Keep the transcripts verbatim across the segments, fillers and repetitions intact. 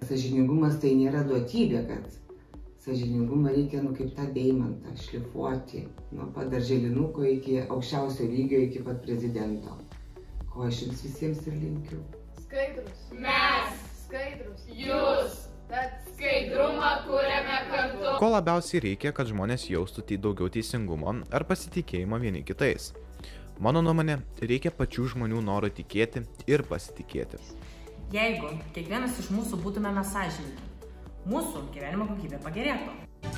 Sąžiningumas tai nėra duotybė, kad sąžiningumą reikia, nu, kaip tą deimantą šlifuoti nuo pat darželinuko iki aukščiausio lygio, iki pat prezidento. Ko aš jums visiems ir linkiu. Skaidrus. Mes. Skaidrus. Jūs. Tad Skaidrumą kuriame kartu. Ko labiausiai reikia, kad žmonės jaustų tai daugiau teisingumo ar pasitikėjimo vieni kitais? Mano nuomonė, reikia pačių žmonių noro tikėti ir pasitikėti. Jeigu kiekvienas iš mūsų būtumėme sąžiningi, mūsų gyvenimo kokybė pagerėtų.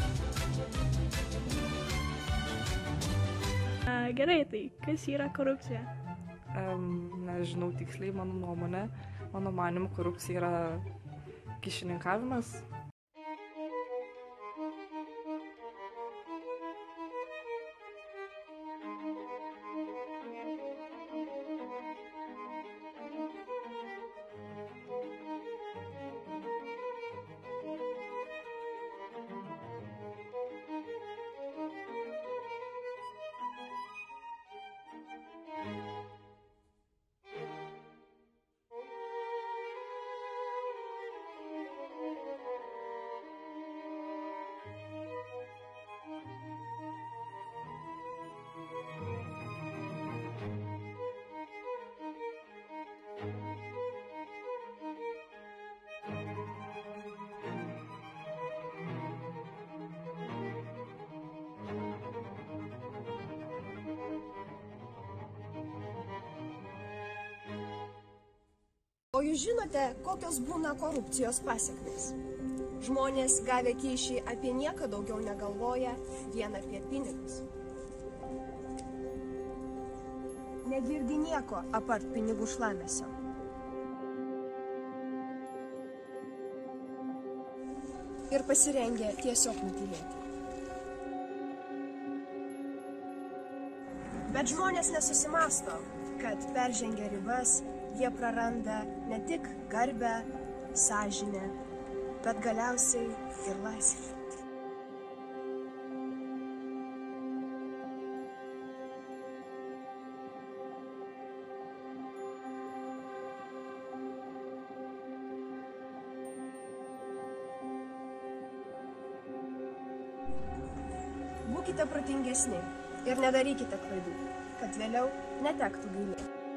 Gerai, tai kas yra korupcija? Um, nežinau tiksliai, mano nuomonė. Mano manimu, korupcija yra kyšininkavimas. O jūs žinote, kokios būna korupcijos pasekmės? Žmonės gavę kyšį apie nieką daugiau negalvoja, vien apie pinigus. Negirdi nieko apart pinigų šlamesio. Ir pasirengę tiesiog nutylėti. Bet žmonės nesusimąsto, kad peržengę ribas, jie praranda ne tik garbę, sąžinę, bet galiausiai ir laisvę. Būkite protingesni ir nedarykite klaidų, kad vėliau netektų gailėti.